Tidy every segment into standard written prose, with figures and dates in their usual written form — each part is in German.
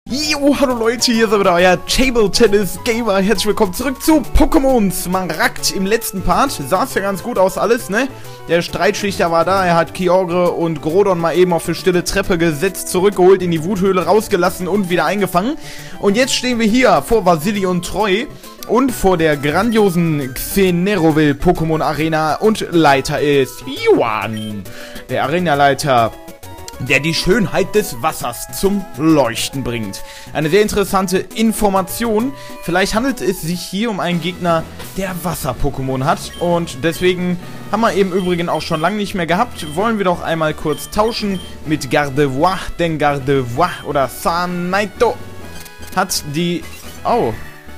Jo, hallo Leute, hier ist wieder euer Table Tennis Gamer. Herzlich willkommen zurück zu Pokémon Smaragd. Im letzten Part sah es ja ganz gut aus alles, ne? Der Streitschlichter war da, er hat Kyogre und Groudon mal eben auf die stille Treppe gesetzt, zurückgeholt, in die Wuthöhle rausgelassen und wieder eingefangen. Und jetzt stehen wir hier vor Vasili und Troy und vor der grandiosen Xeneroville Pokémon Arena und Leiter ist Yuan, der Arenaleiter, der die Schönheit des Wassers zum Leuchten bringt. Eine sehr interessante Information. Vielleicht handelt es sich hier um einen Gegner, der Wasser-Pokémon hat. Und deswegen haben wir eben übrigens auch schon lange nicht mehr gehabt. Wollen wir doch einmal kurz tauschen mit Gardevoir. Denn Gardevoir oder Sanaito hat die... Oh.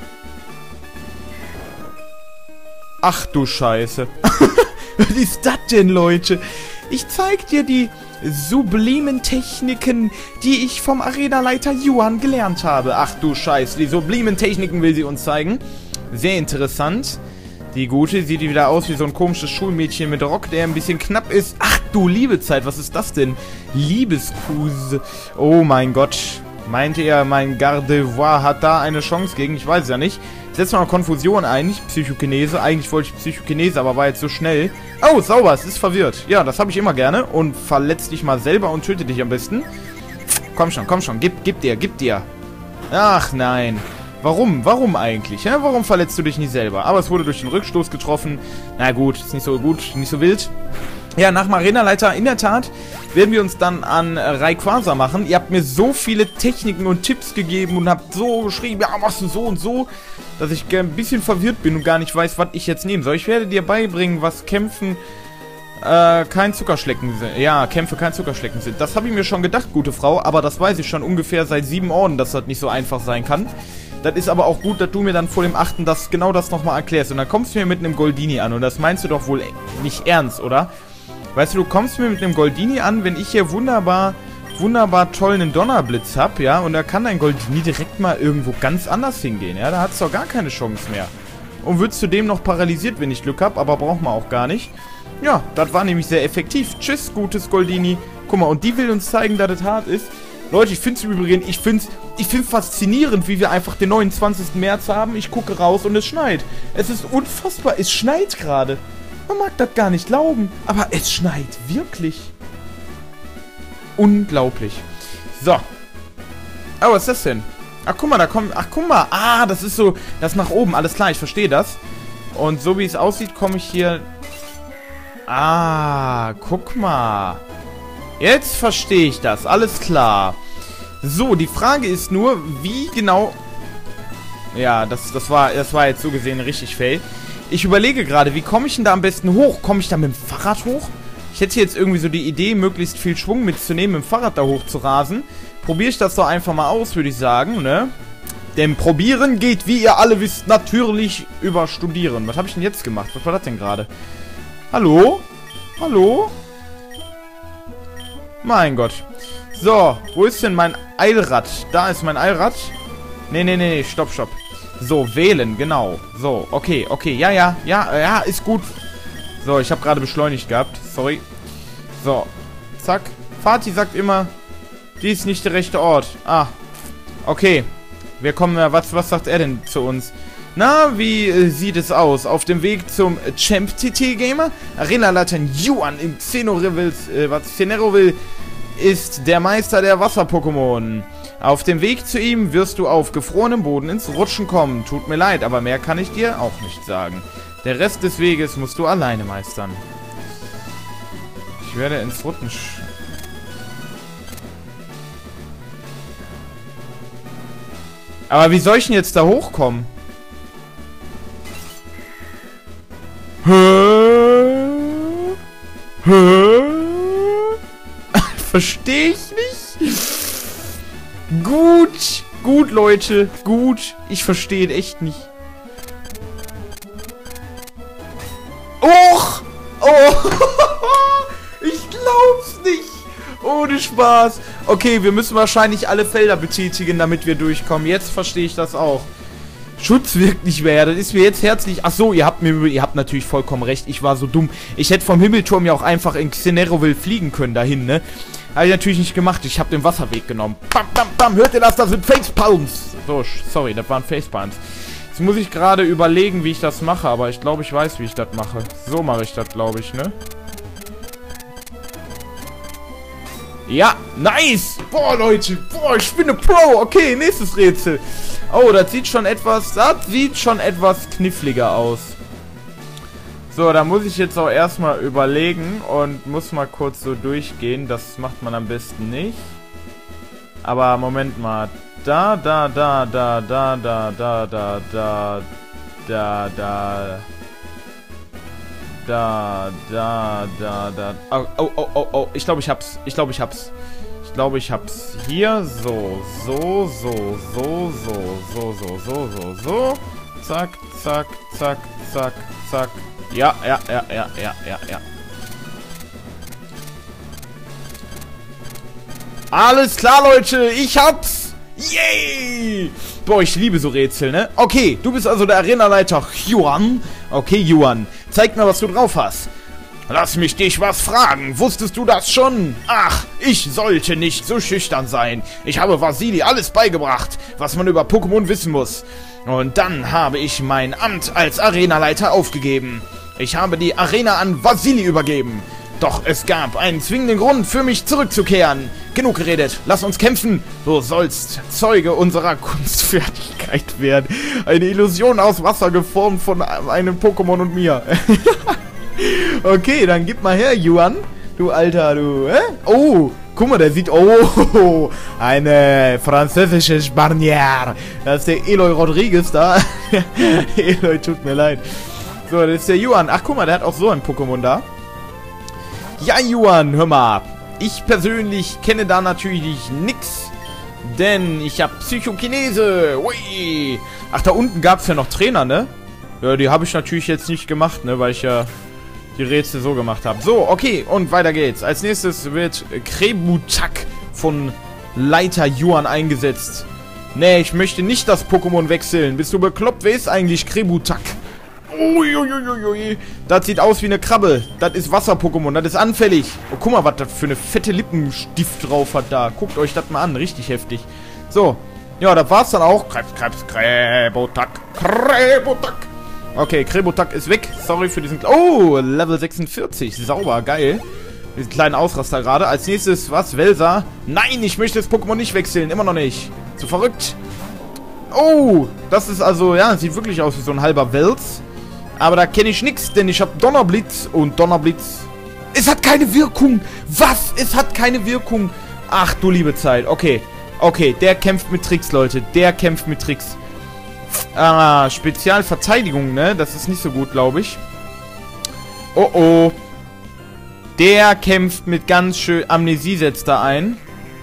Ach du Scheiße. Was ist das denn, Leute? Ich zeig dir die sublimen Techniken, die ich vom Arenaleiter Yuan gelernt habe. Ach du Scheiße, die sublimen Techniken will sie uns zeigen. Sehr interessant. Die Gute sieht wieder aus wie so ein komisches Schulmädchen mit Rock, der ein bisschen knapp ist. Ach du Liebezeit, was ist das denn? Liebeskuse. Oh mein Gott. Meint ihr, mein Gardevoir hat da eine Chance gegen? Ich weiß es ja nicht. Setz mal Konfusion ein, nicht Psychokinese. Eigentlich wollte ich Psychokinese, aber war jetzt so schnell. Oh, sauber, es ist verwirrt. Ja, das habe ich immer gerne. Und verletz dich mal selber und töte dich am besten. Komm schon, gib dir. Ach nein. Warum eigentlich? Ja? Warum verletzt du dich nicht selber? Aber es wurde durch den Rückstoß getroffen. Na gut, ist nicht so wild. Ja, nach dem Arenaleiter, in der Tat, werden wir uns dann an Rayquaza machen. Ihr habt mir so viele Techniken und Tipps gegeben und habt so geschrieben, ja, machst du so und so, dass ich ein bisschen verwirrt bin und gar nicht weiß, was ich jetzt nehmen soll. Ich werde dir beibringen, was Kämpfen kein Zuckerschlecken sind. Ja, Kämpfe kein Zuckerschlecken sind. Das habe ich mir schon gedacht, gute Frau, aber das weiß ich schon ungefähr seit 7 Orden, dass das nicht so einfach sein kann. Das ist aber auch gut, dass du mir dann vor dem 8. genau das nochmal erklärst. Und dann kommst du mir mit einem Goldini an und das meinst du doch wohl nicht ernst, oder? Weißt du, du kommst mir mit einem Goldini an, wenn ich hier wunderbar toll einen Donnerblitz hab, ja, und da kann dein Goldini direkt mal irgendwo ganz anders hingehen, ja, da hat's doch gar keine Chance mehr. Und wird zudem noch paralysiert, wenn ich Glück hab, aber braucht man auch gar nicht. Ja, das war nämlich sehr effektiv. Tschüss, gutes Goldini. Guck mal, und die will uns zeigen, dass das hart ist. Leute, ich find's übrigens, ich find's faszinierend, wie wir einfach den 29. März haben. Ich gucke raus und es schneit. Es ist unfassbar, es schneit gerade. Man mag das gar nicht glauben, aber es schneit wirklich. Unglaublich. So. Oh, was ist das denn? Ach, guck mal, da kommt... Ach, guck mal. Ah, das ist so... Das ist nach oben. Alles klar, ich verstehe das. Und so wie es aussieht, komme ich hier... Ah, guck mal. Jetzt verstehe ich das. Alles klar. So, die Frage ist nur, wie genau... Ja, das war jetzt so gesehen richtig fail. Ich überlege gerade, wie komme ich denn da am besten hoch? Komme ich da mit dem Fahrrad hoch? Ich hätte jetzt irgendwie so die Idee, möglichst viel Schwung mitzunehmen, mit dem Fahrrad da hoch zu rasen. Probiere ich das doch einfach mal aus, würde ich sagen, ne? Denn probieren geht, wie ihr alle wisst, natürlich über studieren. Was habe ich denn jetzt gemacht? Was war das denn gerade? Hallo? Hallo? Mein Gott. So, wo ist denn mein Eilrad? Da ist mein Eilrad. Nee, stopp. So, wählen, genau. So, okay, ja, ist gut. So, ich habe gerade beschleunigt gehabt. Sorry. So, zack. Fatih sagt immer, dies ist nicht der rechte Ort. Ah, okay. Wir kommen, was sagt er denn zu uns? Na, wie sieht es aus? Auf dem Weg zum Champ TT Gamer? Arenaleiter Yuan in Xeneroville ist der Meister der Wasser-Pokémon. Auf dem Weg zu ihm wirst du auf gefrorenem Boden ins Rutschen kommen. Tut mir leid, aber mehr kann ich dir auch nicht sagen. Der Rest des Weges musst du alleine meistern. Ich werde ins Rutschen... Aber wie soll ich denn jetzt da hochkommen? Verstehe ich nicht? Gut, Leute. Gut. Ich verstehe echt nicht. Och! Oh! Ich glaub's nicht! Ohne Spaß. Okay, wir müssen wahrscheinlich alle Felder betätigen, damit wir durchkommen. Jetzt verstehe ich das auch. Schutz wirkt nicht mehr. Das ist mir jetzt herzlich... Ach so, ihr habt natürlich vollkommen recht. Ich war so dumm. Ich hätte vom Himmelturm ja auch einfach in Xeneroville fliegen können dahin, ne? Habe ich natürlich nicht gemacht. Ich habe den Wasserweg genommen. Bam, bam, bam. Hört ihr das? Das sind Facepalms. So, sorry, das waren Facepalms. Jetzt muss ich gerade überlegen, wie ich das mache. Aber ich glaube, ich weiß, wie ich das mache. So mache ich das, glaube ich, ne? Ja, nice. Boah, Leute. Boah, ich bin eine Pro. Okay, nächstes Rätsel. Oh, das sieht schon etwas kniffliger aus. So, da muss ich jetzt auch erstmal überlegen und muss mal kurz so durchgehen. Das macht man am besten nicht. Aber Moment mal. Da. Oh. Ich glaube, ich hab's. Hier, so. Zack. Ja. Alles klar, Leute, ich hab's! Yay! Boah, ich liebe so Rätsel, ne? Okay, du bist also der Arenaleiter Yuan. Okay, Yuan, zeig mir, was du drauf hast. Lass mich dich was fragen. Wusstest du das schon? Ach, ich sollte nicht so schüchtern sein. Ich habe Vasili alles beigebracht, was man über Pokémon wissen muss. Und dann habe ich mein Amt als Arenaleiter aufgegeben. Ich habe die Arena an Vasili übergeben. Doch es gab einen zwingenden Grund für mich zurückzukehren. Genug geredet, lass uns kämpfen. Du sollst Zeuge unserer Kunstfertigkeit werden. Eine Illusion aus Wasser geformt von einem Pokémon und mir. Okay, dann gib mal her, Yuan. Du Alter, du. Oh, guck mal, der sieht... Oh, eine französische Spanier. Das ist der Eloy Rodriguez da. Eloy, tut mir leid. So, das ist der Yuan. Ach, guck mal, der hat auch so ein Pokémon da. Ja, Yuan, hör mal. Ich persönlich kenne da natürlich nix. Denn ich habe Psychokinese. Ui. Ach, da unten gab es ja noch Trainer, ne? Ja, die habe ich natürlich jetzt nicht gemacht, ne? Weil ich ja die Rätsel so gemacht habe. So, okay, und weiter geht's. Als nächstes wird Krebutak von Leiter Yuan eingesetzt. Nee, ich möchte nicht das Pokémon wechseln. Bist du bekloppt? Wer ist eigentlich Krebutak? Uiuiuiui. Das sieht aus wie eine Krabbe. Das ist Wasser-Pokémon. Das ist anfällig. Oh, guck mal, was das für eine fette Lippenstift drauf hat da. Guckt euch das mal an. Richtig heftig. So. Ja, das war's dann auch. Krebutak. Okay, Krebutak ist weg. Sorry für diesen... Oh, Level 46. Sauber, geil. Diesen kleinen Ausraster gerade. Als nächstes, was? Welser? Nein, ich möchte das Pokémon nicht wechseln. Immer noch nicht. Zu verrückt. Oh, das ist also... Ja, sieht wirklich aus wie so ein halber Wels. Aber da kenne ich nichts, denn ich habe Donnerblitz. Und Donnerblitz... Es hat keine Wirkung. Was? Es hat keine Wirkung. Ach, du liebe Zeit. Okay. Okay, der kämpft mit Tricks, Leute. Der kämpft mit Tricks. Ah, Spezialverteidigung, ne? Das ist nicht so gut, glaube ich. Oh, oh. Der kämpft mit ganz schön... Amnesie setzt da ein.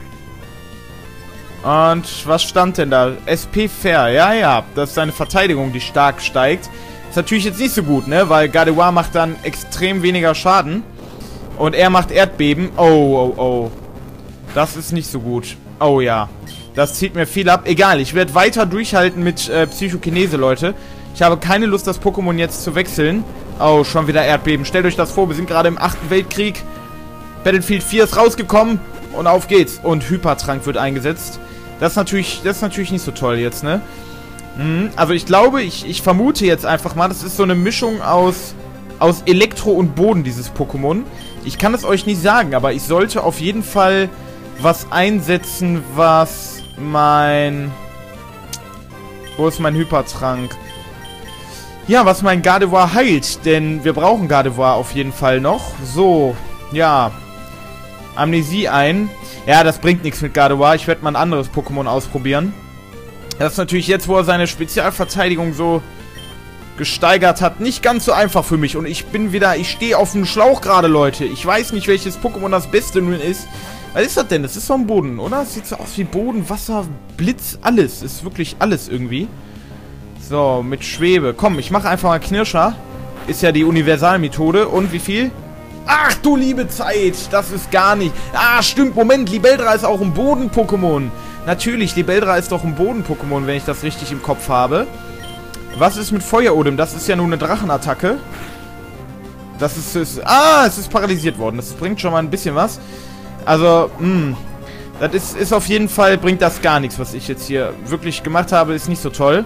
Und was stand denn da? SP Fair. Ja. Das ist seine Verteidigung, die stark steigt. Ist natürlich jetzt nicht so gut, ne? Weil Gardevoir macht dann extrem weniger Schaden. Und er macht Erdbeben. Oh. Das ist nicht so gut. Oh ja. Das zieht mir viel ab. Egal, ich werde weiter durchhalten mit Psychokinese, Leute. Ich habe keine Lust, das Pokémon jetzt zu wechseln. Oh, schon wieder Erdbeben. Stellt euch das vor, wir sind gerade im 8. Weltkrieg. Battlefield 4 ist rausgekommen. Und auf geht's. Und Hypertrank wird eingesetzt. Das ist natürlich nicht so toll jetzt, ne? Also ich glaube, ich vermute jetzt einfach mal, das ist so eine Mischung aus Elektro und Boden, dieses Pokémon. Ich kann es euch nicht sagen, aber ich sollte auf jeden Fall was einsetzen, was mein... Wo ist mein Hypertrank? Ja, was mein Gardevoir heilt, denn wir brauchen Gardevoir auf jeden Fall noch. So, ja. Amnesie ein. Ja, das bringt nichts mit Gardevoir. Ich werde mal ein anderes Pokémon ausprobieren. Das ist natürlich jetzt, wo er seine Spezialverteidigung so gesteigert hat, nicht ganz so einfach für mich. Und ich stehe auf dem Schlauch gerade, Leute. Ich weiß nicht, welches Pokémon das Beste nun ist. Was ist das denn? Das ist so ein Boden, oder? Das sieht so aus wie Boden, Wasser, Blitz, alles. Ist wirklich alles irgendwie. So, mit Schwebe. Komm, ich mache einfach mal Knirscher. Ist ja die Universalmethode. Und wie viel? Ach du liebe Zeit, das ist gar nicht... Ah, stimmt, Moment, Libeldra ist auch ein Boden-Pokémon. Natürlich, Libeldra ist doch ein Boden-Pokémon, wenn ich das richtig im Kopf habe. Was ist mit Feuerodem? Das ist ja nur eine Drachenattacke. Es ist paralysiert worden. Das bringt schon mal ein bisschen was. Also, das ist auf jeden Fall, bringt das gar nichts, was ich jetzt hier wirklich gemacht habe, ist nicht so toll.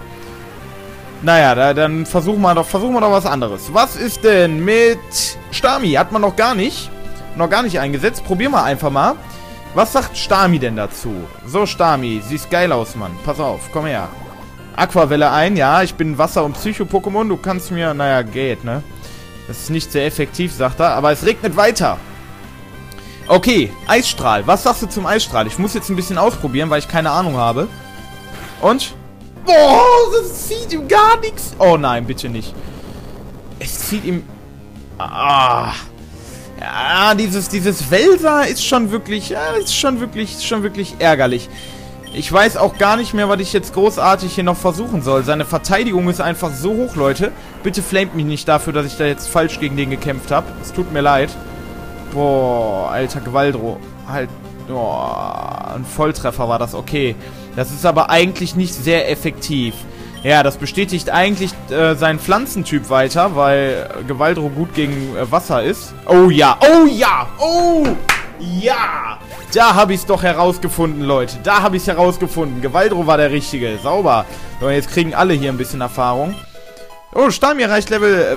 Naja, dann versuchen wir doch was anderes. Was ist denn mit Stami? Hat man noch gar nicht eingesetzt. Probieren wir einfach mal. Was sagt Stami denn dazu? So, Stami, siehst geil aus, Mann. Pass auf, komm her. Aquavelle ein, ja, ich bin Wasser- und Psycho-Pokémon. Du kannst mir, naja, geht, ne? Das ist nicht sehr effektiv, sagt er, aber es regnet weiter. Okay, Eisstrahl. Was sagst du zum Eisstrahl? Ich muss jetzt ein bisschen ausprobieren, weil ich keine Ahnung habe. Und? Boah, das zieht ihm gar nichts. Oh nein, bitte nicht. Es zieht ihm... Ah. Ja, dieses Welser ist schon wirklich... Ja, ist schon wirklich ärgerlich. Ich weiß auch gar nicht mehr, was ich jetzt großartig hier noch versuchen soll. Seine Verteidigung ist einfach so hoch, Leute. Bitte flamet mich nicht dafür, dass ich da jetzt falsch gegen den gekämpft habe. Es tut mir leid. Boah, alter Gvaldro. Halt... Boah, ein Volltreffer war das, okay. Das ist aber eigentlich nicht sehr effektiv. Ja, das bestätigt eigentlich seinen Pflanzentyp weiter, weil Gvaldro gut gegen Wasser ist. Oh ja, oh ja, oh ja! Da habe ich es doch herausgefunden, Leute. Da habe ich es herausgefunden. Gvaldro war der Richtige. Sauber. So, jetzt kriegen alle hier ein bisschen Erfahrung. Oh, Stami erreicht Level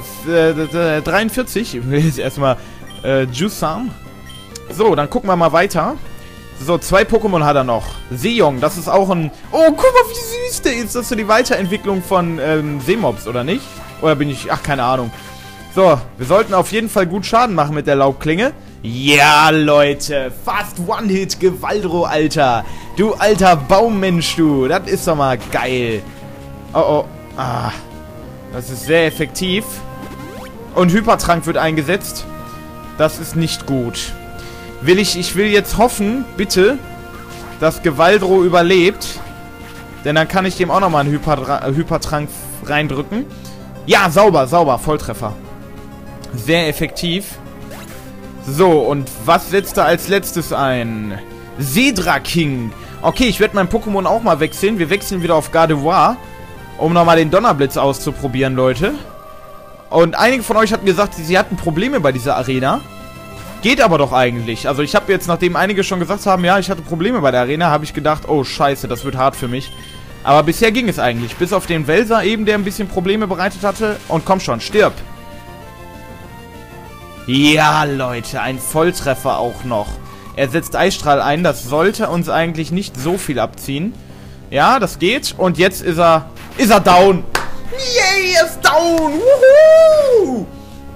43. Ich will jetzt erstmal Jusam. So, dann gucken wir mal weiter. So, 2 Pokémon hat er noch. Seong, das ist auch ein... Oh, guck mal, wie süß der ist. Das ist so die Weiterentwicklung von Seemobs, oder nicht? Oder bin ich... Ach, keine Ahnung. So, wir sollten auf jeden Fall gut Schaden machen mit der Laubklinge. Ja, Leute. Fast One-Hit Gvaldro, Alter. Du alter Baummensch, du. Das ist doch mal geil. Oh, oh. Ah. Das ist sehr effektiv. Und Hypertrank wird eingesetzt. Das ist nicht gut. Ich will jetzt hoffen, bitte, dass Gvaldro überlebt. Denn dann kann ich dem auch nochmal einen Hypertrank reindrücken. Ja, sauber, sauber, Volltreffer. Sehr effektiv. So, und was setzt er als letztes ein? Sedraking. Okay, ich werde mein Pokémon auch mal wechseln. Wir wechseln wieder auf Gardevoir, um nochmal den Donnerblitz auszuprobieren, Leute. Und einige von euch hatten gesagt, sie hatten Probleme bei dieser Arena. Geht aber doch eigentlich. Also ich habe jetzt, nachdem einige schon gesagt haben, ja, ich hatte Probleme bei der Arena, habe ich gedacht, oh scheiße, das wird hart für mich. Aber bisher ging es eigentlich. Bis auf den Welser eben, der ein bisschen Probleme bereitet hatte. Und komm schon, stirb. Ja, Leute, ein Volltreffer auch noch. Er setzt Eisstrahl ein, das sollte uns eigentlich nicht so viel abziehen. Ja, das geht. Und jetzt ist er down. Yay, er ist down. Wuhu!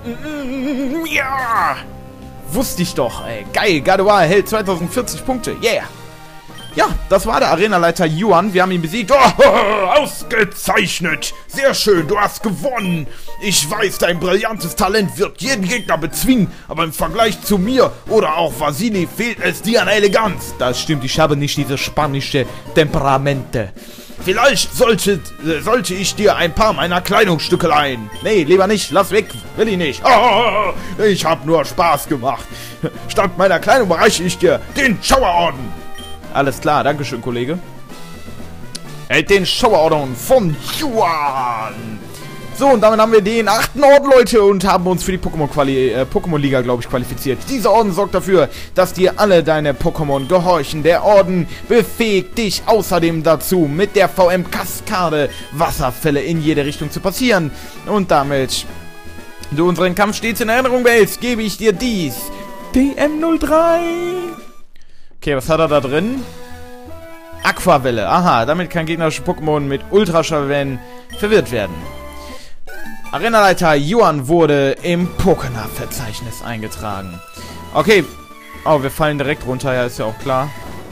Ja! Wusste ich doch, ey. Geil, Gardevoir erhält 2040 Punkte. Yeah. Ja, das war der Arenaleiter Yuan. Wir haben ihn besiegt. Oh, ausgezeichnet. Sehr schön, du hast gewonnen. Ich weiß, dein brillantes Talent wird jeden Gegner bezwingen. Aber im Vergleich zu mir oder auch Vasili fehlt es dir an Eleganz. Das stimmt, ich habe nicht diese spanische Temperamente. Vielleicht sollte ich dir ein paar meiner Kleidungsstücke leihen. Nee, lieber nicht. Lass weg. Will ich nicht. Oh, ich habe nur Spaß gemacht. Statt meiner Kleidung bereiche ich dir den Schauerorden. Alles klar, dankeschön, Kollege. Hält den Schauerorden von Yuan. So, und damit haben wir den 8. Orden, Leute, und haben uns für die Pokémon-Liga, glaube ich, qualifiziert. Dieser Orden sorgt dafür, dass dir alle deine Pokémon gehorchen. Der Orden befähigt dich außerdem dazu, mit der VM-Kaskade Wasserfälle in jede Richtung zu passieren. Und damit du unseren Kampf stets in Erinnerung behältst, gebe ich dir dies. DM03. Okay, was hat er da drin? Aquavelle. Aha, damit kann gegnerische Pokémon mit Ultraschallwellen verwirrt werden. Arenaleiter Yuan wurde im Pokémon-Verzeichnis eingetragen. Okay. Oh, wir fallen direkt runter, ja, ist ja auch klar.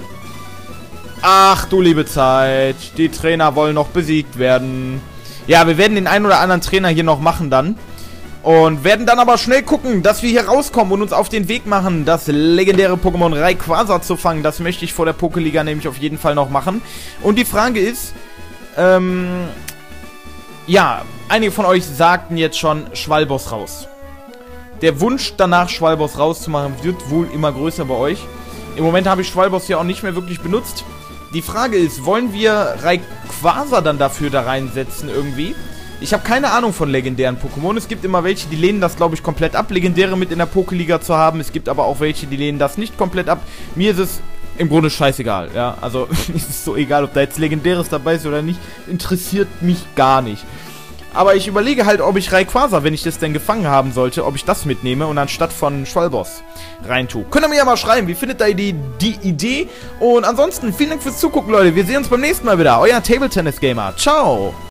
Ach du liebe Zeit. Die Trainer wollen noch besiegt werden. Ja, wir werden den einen oder anderen Trainer hier noch machen dann. Und werden dann aber schnell gucken, dass wir hier rauskommen und uns auf den Weg machen, das legendäre Pokémon Rayquaza zu fangen. Das möchte ich vor der Pokéliga nämlich auf jeden Fall noch machen. Und die Frage ist, ja, einige von euch sagten jetzt schon Schwalbos raus. Der Wunsch danach, Schwalbos rauszumachen, wird wohl immer größer bei euch. Im Moment habe ich Schwalbos ja auch nicht mehr wirklich benutzt. Die Frage ist, wollen wir Rayquaza dann dafür da reinsetzen irgendwie? Ich habe keine Ahnung von legendären Pokémon. Es gibt immer welche, die lehnen das, glaube ich, komplett ab, Legendäre mit in der Pokeliga zu haben. Es gibt aber auch welche, die lehnen das nicht komplett ab. Mir ist es im Grunde scheißegal, ja. Also, ist es so egal, ob da jetzt Legendäres dabei ist oder nicht. Interessiert mich gar nicht. Aber ich überlege halt, ob ich Rayquaza, wenn ich das denn gefangen haben sollte, ob ich das mitnehme und anstatt von Schwalboss reintue. Könnt ihr mir ja mal schreiben, wie findet ihr die Idee? Und ansonsten, vielen Dank fürs Zugucken, Leute. Wir sehen uns beim nächsten Mal wieder. Euer Table Tennis Gamer. Ciao!